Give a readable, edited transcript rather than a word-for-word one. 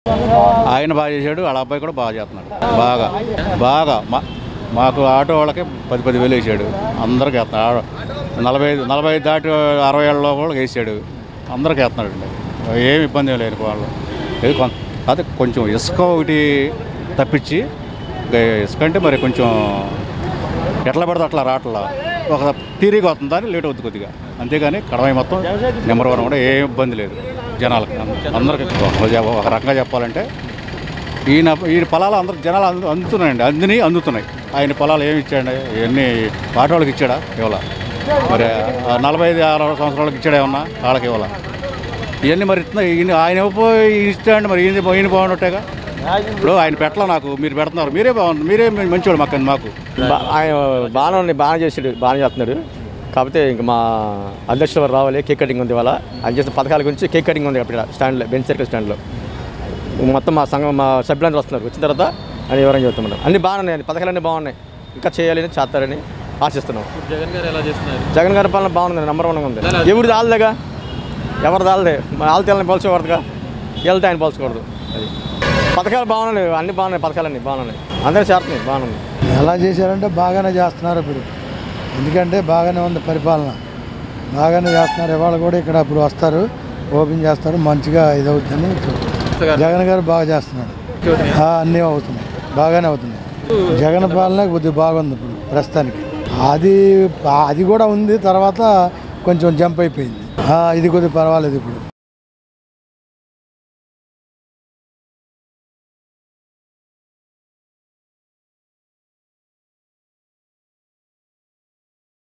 ఆయన బాగా చేశాడు, వాళ్ళ అబ్బాయి కూడా బాగా చేస్తున్నాడు. బాగా బాగా మాకు ఆటో వాళ్ళకి 10,000 వేసాడు. అందరికి వేస్తున్నాడు. 45 దాటి 60 ఏళ్ళ లోపల వేసాడు. అందరికి వేస్తున్నాడు అండి. ఏమి ఇబ్బంది లేదు వాళ్ళు. అదే కొంచెం ఇసుక ఒకటి తప్పించి, ఇసుక అంటే మరి కొంచెం ఎట్లా పడితే అట్లా రావట్లా, ఒక తీరిగా వస్తుందని లేట్ అవుతుంది కొద్దిగా, అంతేగాని కడవై మొత్తం నెంబర్ 1 కూడా ఏం ఇబ్బంది లేదు జనాలకి. అందరికి ఒక రకంగా చెప్పాలంటే ఈయన పొలాలు అందరు జనాలు అందుతున్నాయండి, అందుతున్నాయి. ఆయన పొలాలు ఏమి ఇచ్చాడు? ఇవన్నీ ఆటోళ్ళకి ఇచ్చాడా? ఇవ్వాల. మరి 45-60 సంవత్సరాలకు ఇచ్చాడా ఏమన్నా? వాళ్ళకి ఇవ్వాల. ఇవన్నీ మరి ఈయన ఆయన ఇస్తాడండి. మరి ఈయన బాగుండేగా. ఇప్పుడు ఆయన పెట్టలా, నాకు మీరు పెడుతున్నారు, మీరే బాగుంది, మీరే మంచివాడు మాకు. ఆయన బాగా చేసాడు, బాగా చేస్తున్నాడు. కాకపోతే ఇంకా మా అధ్యక్షులు రావాలి. కేక్ కటింగ్ ఉంది ఇవాళ. ఆయన చేసిన పథకాల గురించి కేక్ కటింగ్ ఉంది అక్కడ స్టాండ్లో, బెంచ్ సర్కిల్ స్టాండ్లో. మొత్తం మా సంఘం, మా సభ్యులందరూ వస్తున్నారు. వచ్చిన తర్వాత అని వివరం చెప్తున్నారు. అన్నీ బాగున్నాయి, పథకాలన్నీ బాగున్నాయి. ఇంకా చేయాలని, చేస్తారని ఆశిస్తున్నాం. జగన్ గారి పాలన బాగుంది, నెంబర్ 1గా ఉంది. ఎవరిది ఆల్దేగా, ఎవరిది ఆల్దే. ఆల్తే వాళ్ళని పోల్చకూడదుగా, వెళ్తే ఆయన పోల్చకూడదు. అది పథకాలు బాగున్నాయి, అన్నీ బాగున్నాయి, పథకాలన్నీ బాగున్నాయి, అందరూ చేస్తున్నాయి, బాగున్నాయి. ఎలా చేశారంటే బాగానే చేస్తున్నారు ఇప్పుడు. ఎందుకంటే బాగానే ఉంది పరిపాలన, బాగానే చేస్తున్నారు. ఇవాళ కూడా ఇక్కడ ఇప్పుడు వస్తారు, ఓపెన్ చేస్తారు, మంచిగా ఇదవుతుందని. జగన్ గారు బాగా చేస్తున్నాడు, అన్నీ అవుతున్నాయి, బాగానే అవుతున్నాయి. జగన్ పాలన కొద్దిగా బాగుంది ఇప్పుడు ప్రస్తుతానికి. అది కూడా ఉంది, తర్వాత కొంచెం జంప్ అయిపోయింది. ఇది కొద్దిగా పర్వాలేదు ఇప్పుడు.